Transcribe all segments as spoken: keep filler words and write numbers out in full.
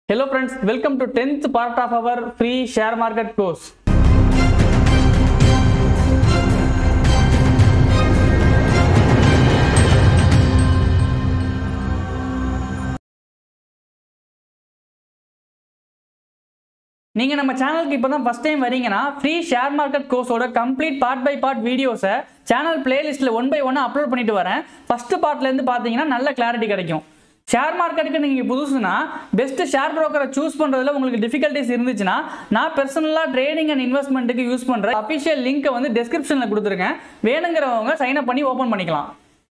Hello friends, welcome to tenth part of our free share market course. நீங்க நம்ம சேனலுக்கு இப்போதான் ஃபர்ஸ்ட் டைம் வரீங்கன்னா ஃப்ரீ ஷேர் மார்க்கெட் கோர்ஸோட கம்ப்ளீட் பார்ட் பை பார்ட் வீடியோஸை சேனல் பிளேலிஸ்ட்ல ஒன் பை ஒன் அப்லோட் பண்ணிட்டு வரேன். ஃபர்ஸ்ட் பார்ட்ல இருந்து பாத்தீங்கன்னா நல்ல கிளாரிட்டி கிடைக்கும். ஷேர் மார்க்கெட்டுக்கு நீங்க புதுசுனா பெஸ்ட் ஷேர் புரோக்கரை சூஸ் பண்றதுல உங்களுக்கு டிஃபிகல்ட்டிஸ் இருந்துச்சுன்னா நான் பர்சனலா ட்ரேடிங் அண்ட் இன்வெஸ்ட்மெண்ட்டுக்கு யூஸ் பண்ற அஃபிஷியல் லிங்க் வந்து டிஸ்கிரிப்ஷன்ல கொடுத்துருக்கேன். வேணுங்கிறவங்க சைன் அப் பண்ணி ஓபன் பண்ணிக்கலாம்.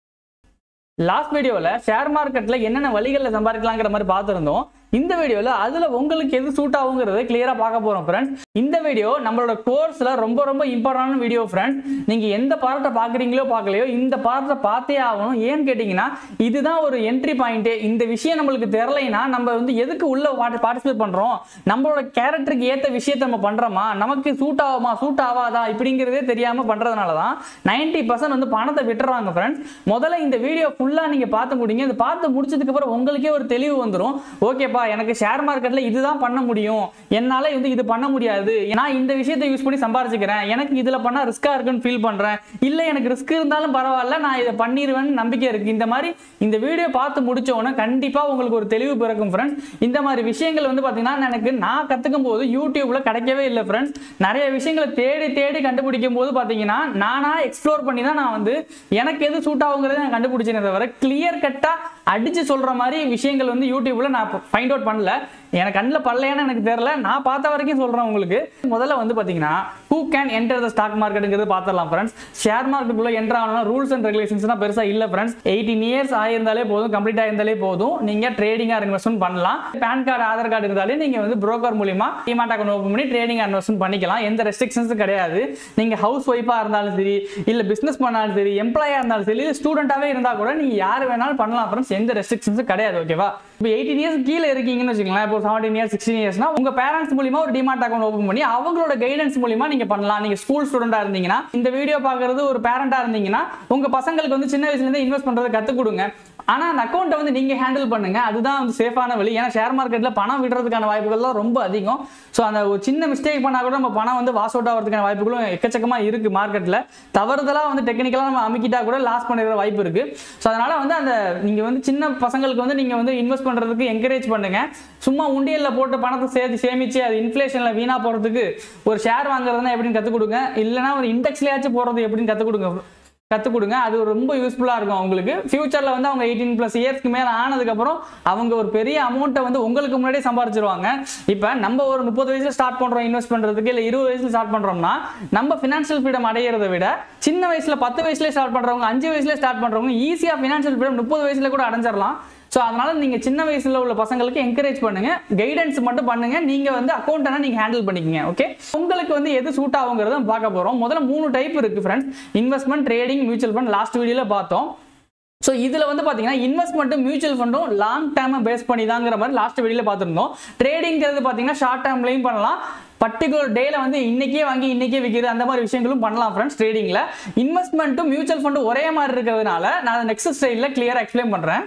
லாஸ்ட் வீடியோவில் ஷேர் மார்க்கெட்டில் என்னென்ன வழிகளில் சம்பாதிக்கலாங்கிற மாதிரி பார்த்துருந்தோம். இந்த வீடியோவில் அதில் உங்களுக்கு எது சூட் ஆகுங்கிறத கிளியராக பார்க்க போகிறோம் ஃப்ரெண்ட்ஸ். இந்த வீடியோ நம்மளோட கோர்ஸில் ரொம்ப ரொம்ப இம்பார்ட்டன்டான வீடியோ ஃப்ரெண்ட்ஸ். நீங்கள் எந்த பார்ட்டை பார்க்குறீங்களோ பார்க்கலையோ இந்த பார்ட்டை பார்த்தே ஆகணும். ஏன்னு கேட்டிங்கன்னா இதுதான் ஒரு என்ட்ரி பாயிண்ட்டு. இந்த விஷயம் நம்மளுக்கு தெரியலைன்னா நம்ம வந்து எதுக்கு உள்ள பார்ட்டிசிபேட் பண்ணுறோம், நம்மளோட கேரக்டருக்கு ஏற்ற விஷயத்தை நம்ம பண்ணுறோமா, நமக்கு சூட் ஆகுமா சூட் ஆகாதா இப்படிங்கிறதே தெரியாமல் பண்ணுறதுனால தான் நைன்டி பர்சன்ட் வந்து பணத்தை விட்டுறாங்க ஃப்ரெண்ட்ஸ். முதல்ல இந்த வீடியோ ஃபுல்லாக நீங்கள் பார்த்து முடிங்க. இது பார்த்து முடிச்சதுக்கப்புறம் உங்களுக்கே ஒரு தெளிவு வந்துடும். ஓகேப்பா, எனக்கு ஷேர் மார்க்கெட்ல இதுதான் பண்ண முடியும், என்னால வந்து இது பண்ண முடியாது, நான் இந்த விஷயத்தை யூஸ் பண்ணி சம்பாதிச்சுக்கிறேன், எனக்கு இதுல பண்ணா ரிஸ்கா இருக்குன்னு ஃபீல் பண்றேன், இல்ல எனக்கு ரிஸ்க் இருந்தாலும் பரவாயில்ல நான் இதை பண்ணிடுவேன்னு நம்பிக்கை இருக்கு. இந்த மாதிரி இந்த வீடியோ பார்த்து முடிச்ச உடனே கண்டிப்பா உங்களுக்கு ஒரு தெளிவு பிறக்கும் ஃப்ரெண்ட்ஸ். இந்த மாதிரி விஷயங்கள் வந்து பாத்தீங்கன்னா எனக்கு நான் கத்துக்கும் போது யூடியூப்ல கிடைக்கவே இல்லை ஃப்ரெண்ட்ஸ். நிறைய விஷயங்களை தேடி தேடி கண்டுபிடிக்கும் போது பாத்தீங்கன்னா நானா எக்ஸ்ப்ளோர் பண்ணி தான் நான் வந்து எனக்கு எது சூட் ஆகுங்கிறத நான் கண்டுபிடிச்சேனே தவிர கிளியர் கட்டா அடிச்சு சொல்ற மாதிரி விஷயங்கள் வந்து யூடியூப்ல நான் ஃபைண்ட் அவுட் பண்ணல. எனக்கு கண்ணில் பல்லையானு எனக்கு தெரியல, நான் பார்த்த வரைக்கும் சொல்றேன் உங்களுக்கு. முதல்ல வந்து பாத்தீங்கன்னா who can enter the stock marketங்கிறது பார்த்துடலாம் ஃப்ரெண்ட்ஸ். ஷேர் மார்க்கெட்டுக்குள்ள என்டர் ஆகணும்னா ரூல்ஸ் அண்ட் ரெகுலேஷன்ஸ்னா பெருசா இல்ல ஃப்ரெண்ட்ஸ். எயிட்டீன் இயர்ஸ் ஆயிருந்தாலே போதும், கம்ப்ளீட் ஆயிருந்தாலே போதும், நீங்க ட்ரேடிங் ஆர் இன்வெஸ்ட்மெண்ட் பண்ணலாம். பேன் கார்டு ஆதார் கார்டு இருந்தாலே நீங்க வந்து புரோக்கர் மூலியமா டிமாட் அக்கௌண்ட் ஓபன் பண்ணி ட்ரேடிங் ஆர் இன்வெஸ்ட்மெண்ட் பண்ணிக்கலாம். எந்த ரெஸ்ட்ரிக்ஷன்ஸும் கிடையாது. நீங்க ஹவுஸ் ஒய்ஃபா இருந்தாலும் சரி, இல்ல பிசினஸ் பண்ணாலும் சரி, எம்ப்ளாயா இருந்தாலும் சரி, ஸ்டூடெண்டாவே இருந்தா கூட நீங்க யாரு வேணாலும் பண்ணலாம் ஃப்ரெண்ட்ஸ். எந்த ரெஸ்ட்ரிக்ஷன்ஸும் கிடையாது. ஓகேவா? இப்போ எயிட்டீன் இயர்ஸ் கீழே இருக்கீங்கன்னு வச்சுக்கலாம், இப்போ செவன்டீன் இயர்ஸ் சிக்ஸ்டீன் இயர்ஸ்னா உங்க பேரண்ட்ஸ் மூலியமா ஒரு டிமாட் அக்கௌண்ட் ஓபன் பண்ணி அவங்களோட கைடன்ஸ் மூலியமா நீங்க பண்ணலாம். நீங்க ஸ்கூல் ஸ்டூடெண்டா இருந்தீங்கன்னா, இந்த வீடியோ பாக்குறது ஒரு பேரண்டா இருந்தீங்கன்னா உங்க பசங்களுக்கு வந்து சின்ன வயசுல இருந்து இன்வெஸ்ட் பண்றதை கத்து கொடுங்க. ஆனா அந்த அக்கௌண்ட்டை வந்து நீங்க ஹேண்டில் பண்ணுங்க. அதுதான் வந்து சேஃபான வழி. ஏன்னா ஷேர் மார்க்கெட்ல பணம் விடுறதுக்கான வாய்ப்புகள் ரொம்ப அதிகம். ஸோ அந்த ஒரு சின்ன மிஸ்டேக் பண்ணா கூட நம்ம பணம் வந்து வாஷ் அவுட் ஆகிறதுக்கான வாய்ப்புகளும் எக்கச்சக்கமா இருக்கு மார்க்கெட்ல. தவறுதலா வந்து டெக்னிக்கலா நம்ம அமைக்கிட்டா கூட லாஸ் பண்ணிடுற வாய்ப்பு இருக்கு. ஸோ அதனால வந்து அந்த நீங்க வந்து சின்ன பசங்களுக்கு வந்து நீங்க வந்து இன்வெஸ்ட் பண்றதுக்கு என்கரேஜ் பண்ணுங்க. சும்மா உண்டியல்ல போட்டு பணத்தை சேர்த்து சேமிச்சு அது இன்ஃபிளேஷன்ல வீணா போறதுக்கு ஒரு ஷேர் வாங்குறதுனா எப்படின்னு கத்துக் கொடுங்க. இல்லைன்னா ஒரு இண்டெக்ஸ்லயாச்சும் போறது எப்படின்னு கத்துக் கொடுங்க கற்றுக் கொடுங்க. அது ரொம்ப யூஸ்ஃபுல்லாக இருக்கும் அவங்களுக்கு. ஃபியூச்சரில் வந்து அவங்க எயிட்டீன் ப்ளஸ் இயர்ஸ்க்கு மேலே ஆனதுக்கப்புறம் அவங்க ஒரு பெரிய அமௌண்ட்டை வந்து உங்களுக்கு முன்னாடியே சம்பாரிச்சிருவாங்க. இப்போ நம்ம ஒரு முப்பது வயசுல ஸ்டார்ட் பண்ணுறோம் இன்வெஸ்ட் பண்ணுறதுக்கு, இல்லை இருபது வயசுல ஸ்டார்ட் பண்ணுறோம்னா நம்ம ஃபினான்ஷியல் ஃப்ரீடம் அடையிறத விட சின்ன வயசுல பத்து வயசுலேயே ஸ்டார்ட் பண்ணுறவங்க, அஞ்சு வயசுலேயே ஸ்டார்ட் பண்ணுறவங்க ஈஸியாக ஃபினான்ஷியல் ஃப்ரீடம் முப்பது வயசுல கூட அடைஞ்சிடலாம். ஸோ அதனால நீங்க சின்ன வயசுல உள்ள பசங்களுக்கு என்கரேஜ் பண்ணுங்க, கைடன்ஸ் மட்டும் பண்ணுங்க. நீங்க வந்து அக்கௌண்ட்டை நீங்க ஹேண்டில் பண்ணிக்கங்க. ஓகே, உங்களுக்கு வந்து எது சூட் ஆகுங்கிறத பார்க்க போறோம். முதல்ல மூணு டைப் இருக்கு friends. Investment, trading, mutual fund. Last வீடியோல பார்த்தோம். ஸோ இதில் வந்து பார்த்தீங்கன்னா இன்வெஸ்ட்மெண்ட்டும் மியூச்சுவல் ஃபண்டும் லாங் டேர்மை பேஸ் பண்ணி தாங்கிற மாதிரி லாஸ்ட் வீடியோல பார்த்துருந்தோம். ட்ரேடிங்கிறது பார்த்தீங்கன்னா ஷார்ட் டேர்ம்லையும் பண்ணலாம், பர்டிகுலர் டேல வந்து இன்னைக்கே வாங்கி இன்னைக்கே விற்கிறது அந்த மாதிரி விஷயங்களும் பண்ணலாம் ஃப்ரெண்ட்ஸ் ட்ரேடிங்ல. இன்வெஸ்ட்மெண்ட்டும் மியூச்சுவல் ஃபண்டும் ஒரே மாதிரி இருக்கிறதுனால நான் நெக்ஸ்ட் ஸ்லைடில் கிளியராக எக்ஸ்பிளைன் பண்ணுறேன்.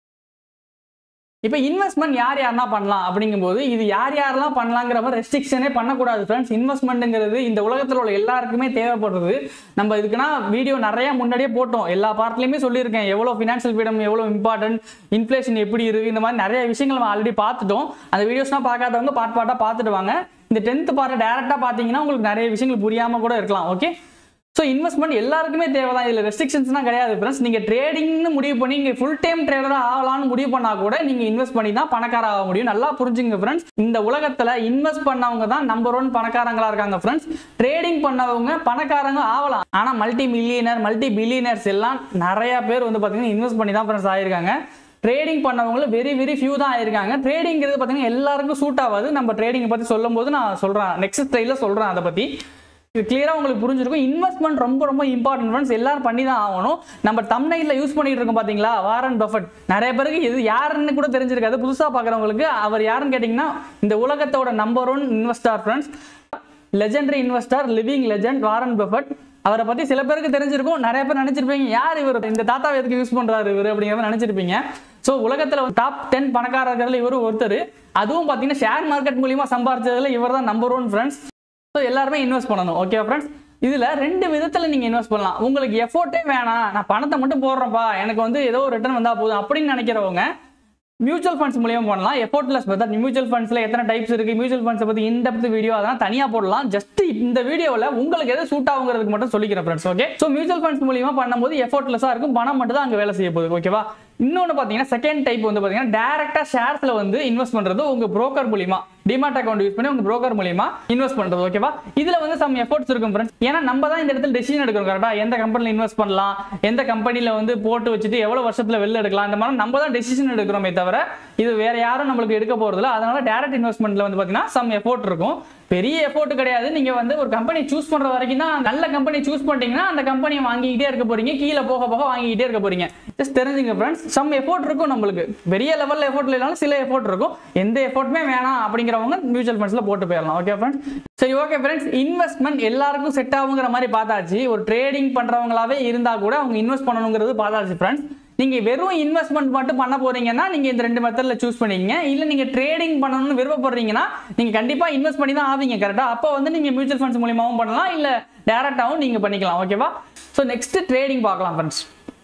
இப்போ இன்வெஸ்ட்மெண்ட் யார் யாரெல்லாம் பண்ணலாம் அப்படிங்கும்போது இது யார் யாரெல்லாம் பண்ணலாங்கிற மாதிரி ரெஸ்ட்ரிக்ஷனே பண்ணக்கூடாது ஃப்ரெண்ட்ஸ். இன்வெஸ்ட்மெண்ட்ங்கிறது இந்த உலகத்தில் உள்ள எல்லாருக்குமே தேவைப்படுறது. நம்ம இதுக்குன்னா வீடியோ நிறைய முன்னாடியே போட்டோம், எல்லா பார்ட்லையுமே சொல்லியிருக்கேன் எவ்வளோ ஃபினான்ஷியல் ஃப்ரீடம் எவ்வளோ இம்பார்ட்டன்ட், இன்ஃப்ளேஷன் எப்படி இருக்கு, இந்த மாதிரி நிறைய விஷயங்கள் நம்ம ஆல்ரெடி பார்த்துட்டோம். அந்த வீடியோஸ்லாம் பார்க்காதவங்க பார்ட் பார்ட்டாக பார்த்துட்டு வாங்க. இந்த டென்த் பார்ட்டை டேரெக்டாக பார்த்தீங்கன்னா உங்களுக்கு நிறைய விஷயங்கள் புரியாமல் கூட இருக்கலாம். ஓகே, ஸோ இன்வெஸ்ட்மெண்ட் எல்லாருக்குமே தேவை தான். இதில் ரெஸ்ட்ரிக்ஷன்ஸ்லாம் கிடையாது ஃப்ரெண்ட்ஸ். நீங்கள் ட்ரேடிங்னு முடிவு பண்ணி நீங்கள் ஃபுல் டைம் ட்ரேடராக ஆகலான்னு முடிவு பண்ணால் கூட நீங்கள் இன்வெஸ்ட் பண்ணி தான் பணக்கார ஆக முடியும். நல்லா புரிஞ்சுங்க ஃப்ரெண்ட்ஸ். இந்த உலகத்தில் இன்வெஸ்ட் பண்ணவங்க தான் நம்பர் ஒன் பணக்காரங்களா இருக்காங்க ஃப்ரெண்ட்ஸ். ட்ரேடிங் பண்ணவங்க பணக்காரங்க ஆகலாம், ஆனால் மல்டி மில்லியனர் மல்டி பில்லியனர்ஸ் எல்லாம் நிறைய பேர் வந்து பார்த்தீங்கன்னா இன்வெஸ்ட் பண்ணி தான் ஃப்ரெண்ட்ஸ் ஆயிருக்காங்க. ட்ரேடிங் பண்ணவங்க வெரி வெரி ஃபியூ தான் ஆயிருக்காங்க. ட்ரேடிங்கிறது பார்த்தீங்கன்னா எல்லாருக்கும் சூட் ஆகாது. நம்ம ட்ரேடிங்கை பற்றி சொல்லும் போது நான் சொல்கிறேன், நெக்ஸ்ட் ஸ்டைலில் சொல்கிறேன் அதை பற்றி. இது கிளியரா உங்களுக்கு புரிஞ்சிருக்கும். இன்வெஸ்ட்மெண்ட் ரொம்ப ரொம்ப இம்பார்ட்டன்ட் ஃப்ரெண்ட்ஸ். எல்லாரும் பண்ணி தான் ஆகணும். நம்ம தம்ப்நெயில்ல யூஸ் பண்ணிட்டு இருக்கோம் பாத்தீங்களா, வாரன் பஃபெட். நிறைய பேருக்கு இது யாருன்னு கூட தெரிஞ்சிருக்காது. புதுசா பாக்குறவங்களுக்கு அவர் யாருன்னு கேட்டீங்கன்னா இந்த உலகத்தோட number one investor friends, legendary investor, living legend Warren Buffett. அவரை பத்தி சில பேருக்கு தெரிஞ்சிருக்கும், நிறைய பேர் நினைச்சிருப்பீங்க யார் இவர், இந்த தாத்தாவை எதுக்கு யூஸ் பண்றாரு இவர் அப்படிங்கிற நினைச்சிருப்பீங்க. ஸோ உலகத்தில் டாப் டென் பணக்காரர்கள் இவரும் ஒருத்தர். அதுவும் பார்த்தீங்கன்னா ஷேர் மார்க்கெட் மூலியமா சம்பாதிச்சதுல இவர் தான் நம்பர் ஒன் ஃப்ரெண்ட்ஸ். ஸோ எல்லாருமே இன்வெஸ்ட் பண்ணணும். ஓகே ஃப்ரெண்ட்ஸ், இதுல ரெண்டு விதத்துல நீங்க இன்வெஸ்ட் பண்ணலாம். உங்களுக்கு எஃபோர்ட்டே வேணாம், நான் பணத்தை மட்டும் போடுறேன்ப்பா, எனக்கு வந்து ஏதோ ஒரு ரிட்டர்ன் வந்தா போதும் அப்படின்னு நினைக்கிறவங்க மியூச்சுவல் ஃபண்ட்ஸ் மூலியமா பண்ணலாம். Effortless method. மியூச்சுவல் ஃபண்ட்ஸ்ல எத்தனை டைப்ஸ் இருக்கு, மியூச்சுவல் ஃபண்ட்ஸ் பத்தி இன் டெப்த் வீடியோ அதெல்லாம் தனியா போடலாம். ஜஸ்ட் இந்த வீடியோவில் உங்களுக்கு எது சூட் ஆகுங்கிறதுக்கு மட்டும் சொல்லிக்கிறேன் friends. Okay, so mutual funds மூலியமா பண்ணும்போது எஃபோர்ட்லெஸ்ஸா இருக்கும், பணம் மட்டும் தான் அங்கே வேலை செய்ய போகுது. ஓகேவா. இன்னொன்று பார்த்தீங்கன்னா செகண்ட் டைப் வந்து பார்த்தீங்கன்னா டேரக்டா ஷேர்ஸ்ல வந்து இன்வெஸ்ட் பண்றது உங்க புரோக்கர் மூலியமா டிமாட் அக்கௌண்ட் யூஸ் பண்ணி உங்க புரோக்கர் மூலியமா இன்வெஸ்ட் பண்றது. ஓகேவா. இதுல வந்து சம் எஃபோர்ட்ஸ் இருக்கும் ஃப்ரெண்ட்ஸ். ஏன்னா நம்ம தான் இந்த இடத்துல டெசிஷன் எடுக்கணும் கரெக்டா. எந்த கம்பெனில இன்வெஸ்ட் பண்ணலாம், எந்த கம்பெனில வந்து போட்டு வச்சுட்டு எவ்வளவு வருஷத்துல வெளில எடுக்கலாம், இந்த மாதிரி நம்ம தான் டெசிஷன் எடுக்கிறோமே தவிர இது வேற யாரும் நம்மளுக்கு எடுக்க போறது இல்லை. அதனால டைரக்ட் இன்வெஸ்ட்மெண்ட்ல வந்து பார்த்தீங்கன்னா சம் எஃபோர்ட் இருக்கும். பெரிய எஃபோர்ட் கிடையாது. நீங்க வந்து ஒரு கம்பெனி சூஸ் பண்ற வரைக்கும் தான். நல்ல கம்பெனி சூஸ் பண்ணிட்டீங்கன்னா அந்த கம்பெனியை வாங்கிக்கிட்டே இருக்க போறீங்க, கீழே போக போக வாங்கிக்கிட்டே இருக்க போறீங்க. ஜஸ்ட் தெரிஞ்சுங்க ஃப்ரெண்ட்ஸ், சம் எஃபோர்ட் இருக்கும் நம்மளுக்கு. பெரிய லெவல்ல எஃபோர்ட் இல்லைனாலும் சில எஃபோர்ட் இருக்கும். எந்த எஃபோர்ட்டுமே வேணாம் அப்படிங்கிறவங்க மியூச்சுவல் ஃபண்ட்ஸ்ல போட்டு போயிடலாம். Okay friends. சரி, ஓகே ஃப்ரெண்ட்ஸ், இன்வெஸ்ட்மெண்ட் எல்லாருக்கும் செட் ஆகுங்கிற மாதிரி பார்த்தாச்சு. ஒரு ட்ரேடிங் பண்றவங்களாவே இருந்தா கூட அவங்க இன்வெஸ்ட் பண்ணணுங்கிறது பார்த்தாச்சு ஃப்ரெண்ட்ஸ். நீங்க வெறும் இன்வெஸ்ட்மெண்ட் மட்டும் பண்ண போறீங்கன்னா நீங்க இந்த ரெண்டு மெத்தட்ல சூஸ் பண்ணிக்கங்க. இல்ல நீங்க ட்ரேடிங் பண்ணணும்னு விருப்பப்படுறீங்கன்னா நீங்க கண்டிப்பா இன்வெஸ்ட் பண்ணி தான் ஆவீங்க கரெக்டா. அப்போ வந்து நீங்க மியூச்சுவல் ஃபண்ட்ஸ் மூலமாவும் பண்ணலாம், இல்ல டைரக்டாவும் நீங்க பண்ணிக்கலாம். ஓகேவா. ஸோ நெக்ஸ்ட் ட்ரேடிங் பார்க்கலாம் ஃப்ரெண்ட்ஸ்.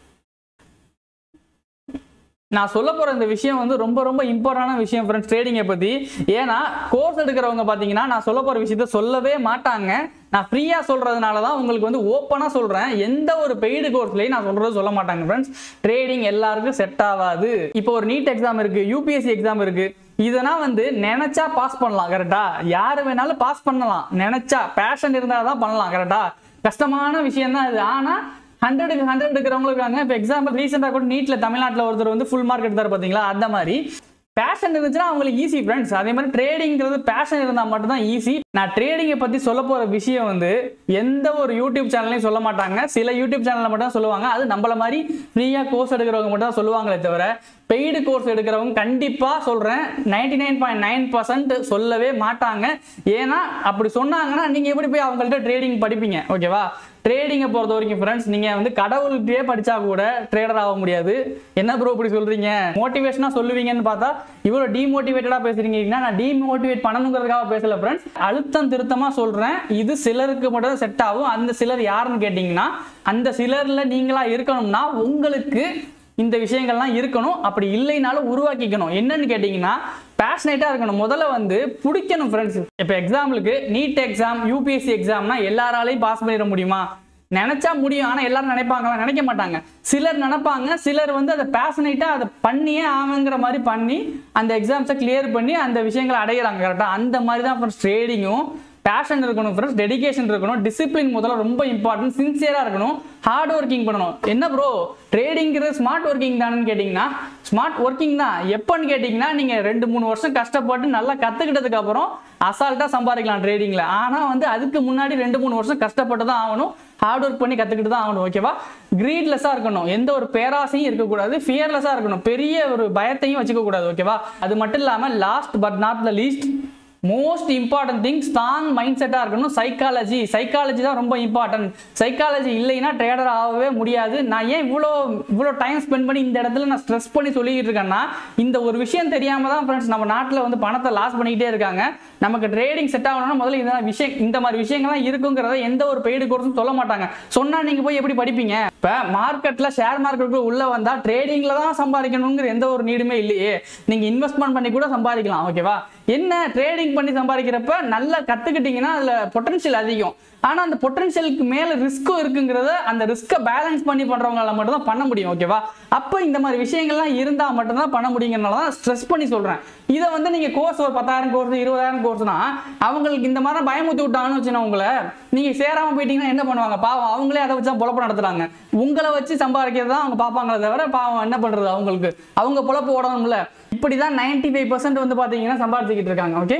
நான் சொல்ல போற இந்த விஷயம் வந்து ரொம்ப ரொம்ப இம்பார்ட்டன்டான விஷயம் ஃப்ரெண்ட்ஸ், ட்ரேடிங்கை பத்தி. ஏன்னா கோர்ஸ் எடுக்கிறவங்க பாத்தீங்கன்னா நான் சொல்ல போற விஷயத்த சொல்லவே மாட்டாங்க. நான் ஃப்ரீயா சொல்றதுனால தான் உங்களுக்கு வந்து ஓப்பனா சொல்றேன். எந்த ஒரு பெய்டு கோர்ஸ்லயும் நான் சொல்றது சொல்ல மாட்டாங்க ஃப்ரெண்ட்ஸ். ட்ரேடிங் எல்லாருக்கும் செட் ஆகாது. இப்போ ஒரு நீட் எக்ஸாம் இருக்கு, யூபிஎஸ்சி எக்ஸாம் இருக்கு. இதெல்லாம் வந்து நினைச்சா பாஸ் பண்ணலாம் கரெக்டா. யாரு வேணாலும் பாஸ் பண்ணலாம், நினைச்சா பேஷன் இருந்தாதான் பண்ணலாம் கரெக்டா. கஷ்டமான விஷயம் தான் இது. ஆனா ஹண்ட்ரடுக்கு ஹண்ட்ரட் எடுக்கிறவங்க இருக்காங்க. இப்போ எக்ஸாம்பிள் ரீசெண்டாக கூட நீட்ல தமிழ்நாட்டில் ஒருத்தர் வந்து ஃபுல் மார்க் எடுத்தார் பார்த்தீங்களா. அந்த மாதிரி பேஷன் இருந்துச்சுன்னா அவங்களுக்கு ஈஸி ஃப்ரெண்ட்ஸ். அதே மாதிரி ட்ரேடிங்கிறது பேஷன் இருந்தால் மட்டும் தான் ஈஸி. நான் ட்ரேடிங்கை பற்றி சொல்ல போகிற விஷயம் வந்து எந்த ஒரு யூடியூப் சேனல்லையும் சொல்ல மாட்டாங்க. சில யூடியூப் சேனலில் மட்டும் தான் சொல்லுவாங்க. அது நம்மள மாதிரி ஃப்ரீயாக கோர்ஸ் எடுக்கிறவங்க மட்டும் தான் சொல்லுவாங்களே தவிர பெய்டு கோர்ஸ் எடுக்கிறவங்க கண்டிப்பாக சொல்கிறேன் ninety nine point nine percent சொல்லவே மாட்டாங்க. ஏன்னா அப்படி சொன்னாங்கன்னா நீங்கள் எப்படி போய் அவங்கள்ட்ட ட்ரேடிங் படிப்பீங்க. ஓகேவா. ட்ரேடிங்கை பொறுத்த வரைக்கும் ஃப்ரெண்ட்ஸ், நீங்கள் வந்து கடவுள்கிட்டயே படித்தா கூட ட்ரேடர் ஆக முடியாது. என்ன ப்ரோ இப்படி சொல்கிறீங்க, மோட்டிவேஷனாக சொல்லுவீங்கன்னு பார்த்தா இவ்வளோ டிமோட்டிவேட்டடாக பேசுறீங்கன்னா நான் டிமோட்டிவேட் பண்ணணுங்கிறதுக்காக பேசல ஃப்ரெண்ட்ஸ். அழுத்தம் திருத்தமாக சொல்கிறேன். இது சிலருக்கு மட்டும் தான் செட் ஆகும். அந்த சிலர் யாருன்னு கேட்டிங்கன்னா அந்த சிலரில் நீங்களாக இருக்கணும்னா உங்களுக்கு இந்த விஷயங்கள்லாம் இருக்கணும். அப்படி இல்லைனாலும் உருவாக்கிக்கணும். என்னன்னு கேட்டிங்கன்னா பேஷனேட்டாக இருக்கணும். முதல்ல வந்து பிடிக்கணும் ஃப்ரெண்ட்ஸ். இப்போ எக்ஸாம்பிளுக்கு நீட் எக்ஸாம், யூபிஎஸ்சி எக்ஸாம்னா எல்லாராலையும் பாஸ் பண்ணிட முடியுமா? நினைச்சா முடியும். ஆனால் எல்லாரும் நினைப்பாங்களா? நினைக்க மாட்டாங்க. சிலர் நினைப்பாங்க, சிலர் வந்து அதை பேஷனேட்டாக அதை பண்ணியே ஆகுங்கிற மாதிரி பண்ணி அந்த எக்ஸாம்ஸை கிளியர் பண்ணி அந்த விஷயங்களை அடையிறாங்க கரெக்டாக. அந்த மாதிரி தான் ஃப்ரெண்ட்ஸ் ட்ரேடிங்கும். பேஷன் இருக்கணும் ஃப்ரெண்ட்ஸ், டெடிகேஷன் இருக்கணும், டிசிப்ளின் முதல்ல ரொம்ப இம்பார்ட்டன்ட், சின்சியராக இருக்கணும், ஹார்ட் ஒர்க்கிங் பண்ணணும். என்ன ப்ரோ ட்ரேடிங்கிறது ஸ்மார்ட் ஒர்க்கிங் தானேன்னு கேட்டிங்கன்னா ஸ்மார்ட் ஒர்க்கிங் தான். எப்போன்னு கேட்டிங்கன்னா நீங்கள் ரெண்டு மூணு வருஷம் கஷ்டப்பட்டு நல்லா கற்றுக்கிட்டதுக்கு அப்புறம் அசால்ட்டாக சம்பாதிக்கலாம் ட்ரேடிங்கில். ஆனால் வந்து அதுக்கு முன்னாடி ரெண்டு மூணு வருஷம் கஷ்டப்பட்டு தான் ஆகணும், ஹார்ட் ஒர்க் பண்ணி கற்றுக்கிட்டு தான் ஆகணும். ஓகேவா. கிரீட்லெஸ்ஸாக இருக்கணும், எந்த ஒரு பேராசையும் இருக்கக்கூடாது, ஃபியர்லெஸ்ஸாக இருக்கணும், பெரிய ஒரு பயத்தையும் வச்சுக்க கூடாது. ஓகேவா. அது மட்டும் இல்லாமல் last but not the least most important thing strong mind செட்டாக இருக்கணும். சைக்காலஜி சைக்காலஜி தான் ரொம்ப இம்பார்ட்டன்ட். சைக்காலஜி இல்லைன்னா ட்ரேடர் ஆகவே முடியாது. நான் ஏன் இவ்வளோ இவ்வளோ டைம் ஸ்பெண்ட் பண்ணி இந்த இடத்துல நான் ஸ்ட்ரெஸ் பண்ணி சொல்லிக்கிட்டு இருக்கேன்னா இந்த ஒரு விஷயம் தெரியாம தான் ஃப்ரெண்ட்ஸ் நம்ம நாட்டில் வந்து பணத்தை லாஸ் பண்ணிக்கிட்டே இருக்காங்க. நமக்கு ட்ரேடிங் செட் ஆகணும்னா முதல்ல இந்த விஷயம் இந்த மாதிரி விஷயங்கள்லாம் இருக்குங்கிறத எந்த ஒரு பெய்டு கோர்ஸும் சொல்ல மாட்டாங்க. சொன்னால் நீங்கள் போய் எப்படி படிப்பீங்க? இப்போ மார்க்கெட்டில் ஷேர் மார்க்கெட்டுக்கு உள்ளே வந்தால் ட்ரேடிங்கில் தான் சம்பாதிக்கணுங்கிற எந்த ஒரு நீடுமே இல்லையே. நீங்கள் இன்வெஸ்ட்மெண்ட் பண்ணி கூட சம்பாதிக்கலாம். ஓகேவா. என்ன ட்ரேடிங் பண்ணி சம்பாதிக்கிறப்ப நல்லா கற்றுக்கிட்டீங்கன்னா அதில் பொட்டன்ஷியல் அதிகம். ஆனால் அந்த பொட்டன்ஷியலுக்கு மேலே ரிஸ்க்கும் இருக்குங்கிறத அந்த ரிஸ்க்கை பேலன்ஸ் பண்ணி பண்ணுறவங்களால மட்டும் தான் பண்ண முடியும். ஓகேவா. அப்போ இந்த மாதிரி விஷயங்கள்லாம் இருந்தால் மட்டும்தான் பண்ண முடியுங்கிறனால தான் ஸ்ட்ரெஸ் பண்ணி சொல்கிறேன். இதை வந்து நீங்கள் கோர்ஸ் ஒரு பத்தாயிரம் கோர்ஸ் இருபதாயிரம் கோர்ஸ்னா அவங்களுக்கு இந்த மாதிரி பயமுத்தி விட்டாங்கன்னு வச்சுன்னா உங்களை நீங்கள் சேராமல் போயிட்டீங்கன்னா என்ன பண்ணுவாங்க? பாவம் அவங்களே அதை வச்சு தான் பொழப்பு நடத்துறாங்க. உங்களை வச்சு சம்பாதிக்கிறது தான் அவங்க பார்ப்பாங்களே தவிர பாவம் என்ன பண்ணுறது, அவங்களுக்கு அவங்க பொழப்பு ஓடணும்ல. இப்படி தான் நைன்டி ஃபைவ் பர்சன்ட் வந்து பார்த்தீங்கன்னா சம்பாதிச்சுக்கிட்டு இருக்காங்க. ஓகே.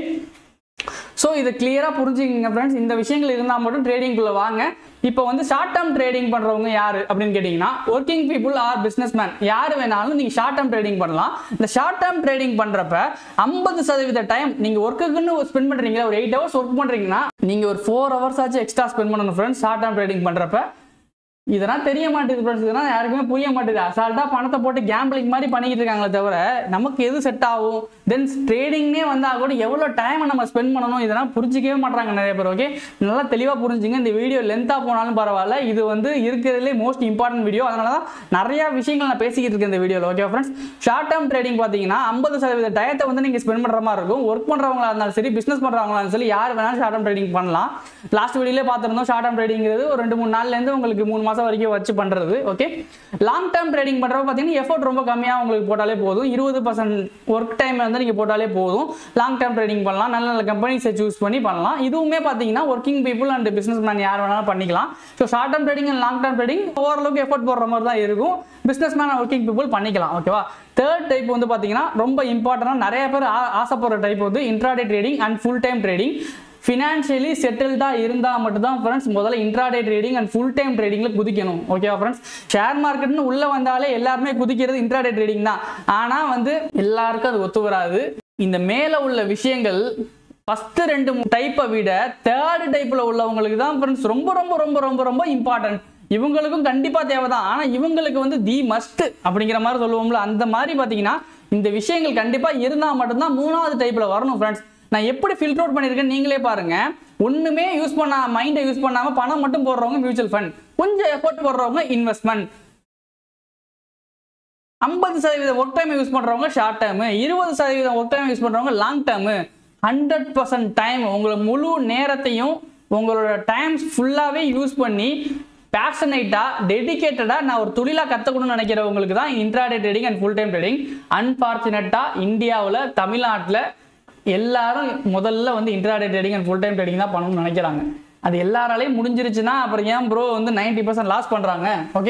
ஸோ இதை கிளியராக புரிஞ்சுக்கிங்க ஃப்ரெண்ட்ஸ். இந்த விஷயங்கள் இருந்தால் மட்டும் ட்ரேடிங்குள்ளே வாங்க. இப்போ வந்து ஷார்ட் டேர்ம் ட்ரேடிங் பண்ணுறவங்க யார் அப்படின்னு கேட்டிங்கன்னா working people or businessman யார் வேணாலும் நீங்கள் ஷார்ட் டேர்ம் ட்ரேடிங் பண்ணலாம். இந்த ஷார்ட் டேர்ம் ட்ரேடிங் பண்ணுறப்ப ஐம்பது சதவீத டைம் நீங்கள் ஒர்க்குன்னு ஸ்பெண்ட் பண்ணுறீங்களா, ஒரு எயிட் ஹவர்ஸ் ஒர்க் பண்ணுறீங்கன்னா நீங்கள் ஒரு ஃபோர் ஹவர்ஸ் ஆச்சு எக்ஸ்ட்ரா ஸ்பெண்ட் பண்ணணும் ஃப்ரெண்ட்ஸ் ஷார்ட் டேர்ம் ட்ரேடிங் பண்ணுறப்ப. இதெல்லாம் தெரிய மாட்டேங்குது ஃப்ரெண்ட்ஸ். இதெல்லாம் யாருக்குமே புரிய மாட்டேங்குது. அசால்ட்டா பணத்தை போட்டு கேம்பிளிங் மாதிரி பண்ணிக்கிட்டு இருக்காங்களே தவிர நமக்கு எது செட் ஆகும், தென் ட்ரேடிங்னே வந்தால் கூட எவ்வளோ டைமை நம்ம ஸ்பெண்ட் பண்ணணும் இதெல்லாம் புரிஞ்சிக்கவே மாட்டாங்க நிறைய பேர். ஓகே, நல்லா தெளிவாக புரிஞ்சுங்க. இந்த வீடியோ லென்த்தாக போனாலும் பரவாயில்ல, இது வந்து இருக்கிறதுலே மோஸ்ட் இம்பார்ட்டன்ட் வீடியோ. அதனால தான் நிறைய விஷயங்கள் நான் பேசிக்கிட்டு இருக்கேன் இந்த வீடியோவில். Okay friends, short term trading பார்த்தீங்கன்னா ஐம்பது சதவீத டயத்தை வந்து நீங்கள் ஸ்பெண்ட் பண்ணுற மாதிரி இருக்கும். ஒர்க் பண்ணுறவங்களா இருந்தாலும் சரி, பிஸ்னஸ் பண்ணுறவங்களா இருந்தாலும் சரி, யார் வேணாலும் ஷார்ட் டேர்ம் ட்ரேடிங் பண்ணலாம். லாஸ்ட் வீடியோலே பார்த்துருந்தோம், ஷார்ட் டேர்ம் ட்ரேடிங்கிறது ஒரு ரெண்டு மூணு நாள்லேருந்து உங்களுக்கு மூணு மாதம் வரைக்கும் வச்சு பண்ணுறது. ஓகே, லாங் டேர்ம் ட்ரேடிங் பண்ணுறப்ப பார்த்தீங்கன்னா எஃபோர்ட் ரொம்ப கம்மியாக உங்களுக்கு போட்டாலே போதும். இருபது பர்சன்ட் ஒர்க் டைம் வந்து நீங்கள் போட்டாலே போதும். லாங் டேர்ம் ட்ரேடிங் பண்ணலாம். நல்ல நல்ல கம்பெனிஸை சூஸ் பண்ணி பண்ணலாம். இதுவுமே பார்த்தீங்கன்னா working people and businessman யார் வேணாலும் பண்ணிக்கலாம். So short term trading and long term trading ஓரளவுக்கு எஃபோர்ட் போடுற மாதிரி தான் இருக்கும். பிஸ்னஸ் மேன் ஒர்க்கிங் பீப்புள் பண்ணிக்கலாம். ஓகேவா. தேர்ட் டைப் வந்து பார்த்தீங்கன்னா ரொம்ப இம்பார்ட்டன்டாக நிறைய பேர் ஆசைப்படுற டைப் வந்து intraday trading and full time trading. Financially செட்டில்டாக இருந்தால் மட்டும்தான் ஃப்ரெண்ட்ஸ் முதல்ல intraday trading and full time ட்ரேடிங்கில் குதிக்கணும். ஓகேவா ஃப்ரெண்ட்ஸ். ஷேர் மார்க்கெட்னு உள்ளே வந்தாலே எல்லாருமே குதிக்கிறது இன்ட்ராடே ட்ரேடிங் தான். ஆனால் வந்து எல்லாருக்கும் அது ஒத்து வராது. இந்த மேலே உள்ள விஷயங்கள் ஃபர்ஸ்ட் ரெண்டு டைப்பை விட தேர்ட் டைப்பில் உள்ளவங்களுக்கு தான் ஃப்ரெண்ட்ஸ் ரொம்ப ரொம்ப ரொம்ப ரொம்ப ரொம்ப இம்பார்ட்டன்ட். இவங்களுக்கும் கண்டிப்பாக தேவை தான். ஆனால் இவங்களுக்கு வந்து தி மஸ்ட் அப்படிங்கிற மாதிரி சொல்லுவோம்ல, அந்த மாதிரி பார்த்தீங்கன்னா இந்த விஷயங்கள் கண்டிப்பாக இருந்தால் மட்டும்தான் மூணாவது டைப்பில் வரணும் ஃப்ரெண்ட்ஸ். நான் எப்படி ஃபில்டர் அவுட் பண்ணியிருக்கேன் நீங்களே பாருங்க. ஒண்ணுமே யூஸ் பண்ண மைண்டை யூஸ் பண்ணாம பணம் மட்டும் போடுறவங்க மியூச்சுவல் ஃபண்ட், கொஞ்சம் எஃபோர்ட் போடுறவங்க இன்வெஸ்ட்மெண்ட், ஐம்பது சதவீதம் ஒர்க் டைம் யூஸ் பண்றவங்க ஷார்ட் டேர்ம், இருபது சதவீதம் ஒர்க் டைம் யூஸ் பண்றவங்க long term. Hundred percent time உங்களோட முழு நேரத்தையும் உங்களோட டைம்ஸ் ஃபுல்லாவே யூஸ் பண்ணி பேஷனேட்டா டெடிகேட்டடா நான் ஒரு தொழிலா கத்துக்கணும்னு நினைக்கிறவங்களுக்கு தான் intraday trading and full time trading. அன்பார்ச்சுனேட்டா இந்தியாவில் தமிழ்நாட்டில் எல்லாரும் முதல்ல வந்து intraday trading and full time trading தான் பண்ணணும்னு நினைக்கிறாங்க. அது எல்லாராலையும் முடிஞ்சிருச்சுன்னா அப்புறம் ஏன் ப்ரோ வந்து நைன்டி பர்சன்ட் லாஸ் பண்றாங்க. ஓகே,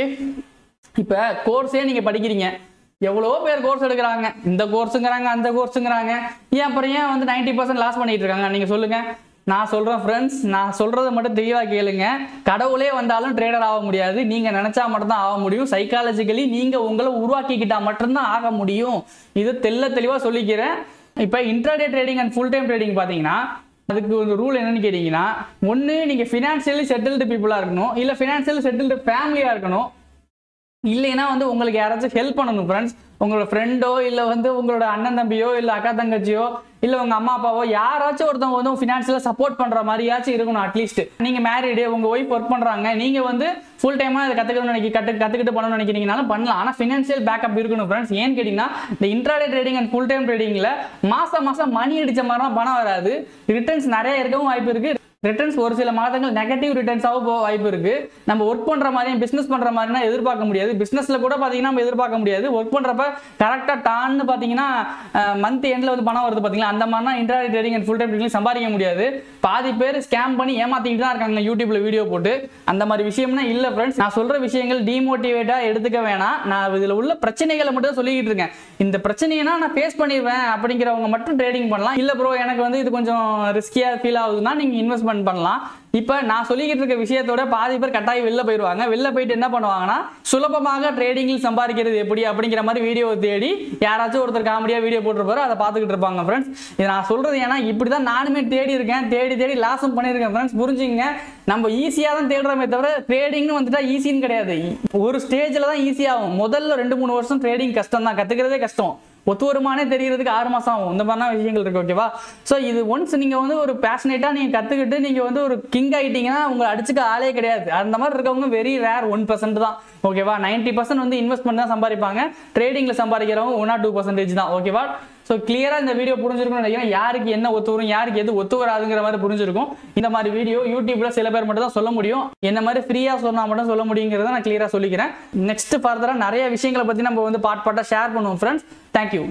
இப்போ கோர்ஸே நீங்க படிக்கிறீங்க, எவ்வளோ பேர் கோர்ஸ் எடுக்கிறாங்க, இந்த கோர்ஸுங்கிறாங்க அந்த கோர்ஸுங்கிறாங்க, ஏன் அப்புறம் ஏன் வந்து நைன்டி பர்சன்ட் லாஸ் பண்ணிட்டு இருக்காங்க நீங்க சொல்லுங்க. நான் சொல்றேன் ஃப்ரெண்ட்ஸ், நான் சொல்றதை மட்டும் தெளிவா கேளுங்க. கடவுளே வந்தாலும் ட்ரேடர் ஆக முடியாது. நீங்க நினைச்சா மட்டும்தான் ஆக முடியும். சைக்காலஜிக்கலி நீங்க உங்களை உருவாக்கிக்கிட்டா மட்டும்தான் ஆக முடியும். இது தெல்ல தெளிவா சொல்லிக்கிறேன். இப்போ intraday trading and full time trading பார்த்தீங்கன்னா அதுக்கு ஒரு ரூல் என்னன்னு கேட்டீங்கன்னா, ஒன்று நீங்கள் ஃபினான்ஷியலி செட்டில்டு பீப்புளாக இருக்கணும், இல்லை ஃபினான்ஷியலி செட்டில்டு ஃபேமிலியாக இருக்கணும், இல்லைன்னா வந்து உங்களுக்கு யாராச்சும் ஹெல்ப் பண்ணணும் ஃப்ரெண்ட்ஸ். உங்களோட ஃப்ரெண்டோ இல்லை வந்து உங்களோட அண்ணன் தம்பியோ இல்லை அக்கா தங்கச்சியோ இல்லை உங்க அம்மா அப்பாவோ யாராச்சும் ஒருத்தவங்க வந்து ஃபினான்ஷியலாக சப்போர்ட் பண்ற மாதிரியாச்சும் இருக்கணும். அட்லீஸ்ட் நீங்க மேரிடு, உங்க ஒய்ஃப் ஒர்க் பண்றாங்க, நீங்க வந்து ஃபுல் டைமா இதை கத்துக்கணும்னு நினைக்க கத்து கத்துக்கிட்டு பண்ணணும்னு நினைக்கிறீங்கனாலும் பண்ணலாம். ஆனால் ஃபினான்ஷியல் பேக்கப் இருக்கணும் ஃப்ரெண்ட்ஸ். ஏன்னு கேட்டீங்கன்னா இந்த intraday trading and full time ட்ரேடிங்ல மாசம் மாசம் மணி அடிச்ச மாதிரிலாம் பணம் வராது. ரிட்டர்ன்ஸ் நிறைய இருக்கவும் வாய்ப்பு இருக்கு. ரிட்டர்ன்ஸ் ஒரு சில மாதங்கள் நெகட்டிவ் ரிட்டர்ன்ஸாகவும் போக வாய்ப்பு இருக்கு. நம்ம ஒர்க் பண்ற மாதிரியும் பிசினஸ் பண்ற மாதிரினா எதிர்பார்க்க முடியாது. பிசினஸ்ல கூட பாத்தீங்கன்னா நம்ம எதிர்பார்க்க முடியாது. ஒர்க் பண்றப்ப கரெக்டா டான்னு பாத்தீங்கன்னா மந்த் எண்ட்ல வந்து பணம் வருது பாத்தீங்களா, அந்த மாதிரினா intraday trading and full time trading சம்பாதிக்க முடியாது. பாதி பேர் ஸ்கேம் பண்ணி ஏமாத்திட்டு தான் இருக்காங்க யூடியூப்ல வீடியோ போட்டு. அந்த மாதிரி விஷயம்னா இல்ல ஃப்ரெண்ட்ஸ். நான் சொல்ற விஷயங்கள் டிமோட்டிவேட்டா எடுத்துக்க வேணாம். நான் இதுல உள்ள பிரச்சனைகளை மட்டும் சொல்லிக்கிட்டு இருக்கேன். இந்த பிரச்சனைனா நான் ஃபேஸ் பண்ணிடுவேன் அப்படிங்கிறவங்க மட்டும் ட்ரேடிங் பண்ணலாம். இல்ல ப்ரோ எனக்கு வந்து இது கொஞ்சம் ரிஸ்கியா ஃபீல் ஆகுதுன்னா நீங்க இன்வெஸ்ட் பண்ணலாம். இப்ப நான் சொல்லிக்கிட்டு இருக்க விஷயத்தோட பாதி பேர் கட்டாயம் வெளில போயிடுவாங்க. வெளில போயிட்டு என்ன பண்ணுவாங்கன்னா சுலபமாக ட்ரேடிங்கில் சம்பாதிக்கிறது எப்படி அப்படிங்கிற மாதிரி வீடியோ தேடி யாராச்சும் ஒருத்தர் காமெடியா வீடியோ போட்டுருப்பாரு, அதை பார்த்துக்கிட்டு இருப்பாங்க ஃப்ரெண்ட்ஸ். இது நான் சொல்றது ஏன்னா இப்படிதான் நானுமே தேடி இருக்கேன், தேடி தேடி லாஸும் பண்ணியிருக்கேன் ஃப்ரெண்ட்ஸ். புரிஞ்சுங்க, நம்ம ஈஸியா தான் தேடுறோமே தவிர ட்ரேடிங்னு வந்துட்டா ஈஸின்னு கிடையாது. ஒரு ஸ்டேஜ்ல தான் ஈஸியாகும். முதல்ல ரெண்டு மூணு வருஷம் ட்ரேடிங் கஷ்டம் தான், கத்துக்கிறதே கஷ்டம். ஒத்து வருமானே தெரியறதுக்கு ஆறு மாசம் ஆகும். இந்த மாதிரிலாம் விஷயங்கள் இருக்கு. ஓகேவா. ஸோ இது ஒன்ஸ் நீங்க வந்து ஒரு பேஷனேட்டா நீங்க கத்துக்கிட்டு நீங்க வந்து ஒரு கிங் ஆயிட்டீங்கன்னா உங்களை அடிச்சுக்க ஆளே கிடையாது. அந்த மாதிரி இருக்கவங்க வெரி ரேர், ஒன் பர்சன்ட் தான். ஓகேவா. நைன்டி பர்சன்ட் வந்து இன்வெஸ்ட்மெண்ட் தான் சம்பாதிப்பாங்க. ட்ரேடிங்ல சம்பாதிக்கிறவங்க ஒன் ஆர் டூ பர்சன்டேஜ் தான். ஓகேவா. ஸோ கிளியரா இந்த வீடியோ புரிஞ்சிருக்கும்னு நினைக்கிறேன். யாருக்கு என்ன ஒத்து வரும், யாருக்கு எது ஒத்து வராதுங்கிற மாதிரி புரிஞ்சிருக்கும். இந்த மாதிரி வீடியோ யூடியூப்ல சில பேர் மட்டும் தான் சொல்ல முடியும். என்ன மாதிரி ஃப்ரீயா சொன்னா மட்டும் சொல்ல முடியுங்கிறத நான் கிளியரா சொல்லிக்கிறேன். நெக்ஸ்ட் ஃபர்தரா நிறைய விஷயங்களை பத்தி நம்ம வந்து பார்ட் பார்ட்டா ஷேர் பண்ணுவோம் ஃப்ரெண்ட்ஸ். தேங்க்யூ.